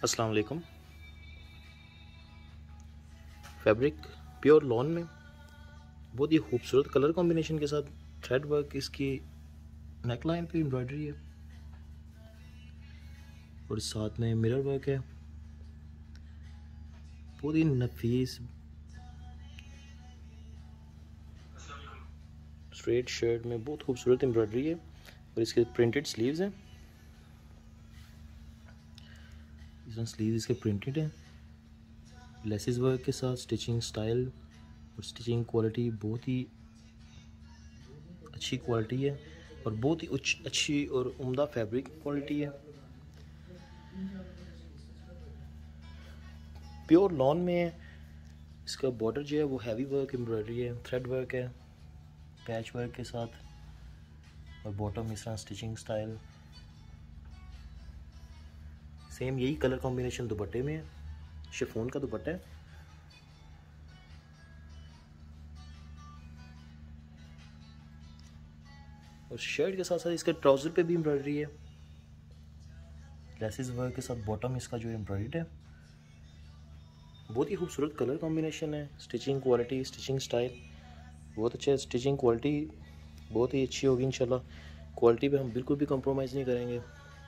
अस्सलाम वालेकुम। Fabric pure lawn में बहुत ही खूबसूरत कलर कॉम्बिनेशन के साथ थ्रेड वर्क, इसकी नेक लाइन पे एम्ब्रॉयडरी है और साथ में मिरर वर्क है। बहुत ही नफीस स्ट्रेट शर्ट में बहुत खूबसूरत एम्ब्रॉयडरी है और इसके प्रिंटेड स्लीव्स हैं। इसमें स्लीव इसके प्रिंटेड हैं, लेसेस वर्क के साथ। स्टिचिंग स्टाइल और स्टिचिंग क्वालिटी बहुत ही अच्छी क्वालिटी है और बहुत ही अच्छी और उम्दा फैब्रिक क्वालिटी है। प्योर लॉन में है। इसका बॉर्डर जो है वो हैवी वर्क एम्ब्रॉयडरी है, थ्रेड वर्क है पैच वर्क के साथ और बॉटम इस तरह स्टिचिंग स्टाइल। सेम यही कलर कॉम्बिनेशन दुपट्टे में है, शिफॉन का दुपट्टा है। और शर्ट के साथ साथ इसके ट्राउज़र पे भी एम्ब्रॉयडरी है, लेसेस वर्क के साथ बॉटम इसका जो एम्ब्रॉयडर्ड है। बहुत ही खूबसूरत कलर कॉम्बिनेशन है। स्टिचिंग क्वालिटी, स्टिचिंग स्टाइल बहुत अच्छा है। स्टिचिंग क्वालिटी बहुत ही अच्छी होगी इंशाल्लाह। क्वालिटी पे हम बिल्कुल भी कॉम्प्रोमाइज़ नहीं करेंगे।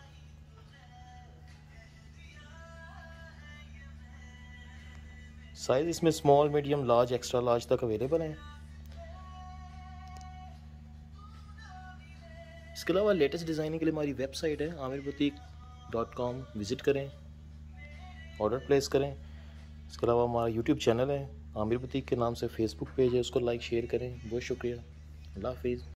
साइज़ इसमें small, medium, large, extra large तक अवेलेबल हैं। इसके अलावा लेटेस्ट डिज़ाइनिंग के लिए हमारी वेबसाइट है amirboutique.com, विज़िट करें, ऑर्डर प्लेस करें। इसके अलावा हमारा यूट्यूब चैनल है आमिर बुटीक के नाम से, फेसबुक पेज है, उसको लाइक शेयर करें। बहुत शुक्रिया। अल्लाह हाफिज़।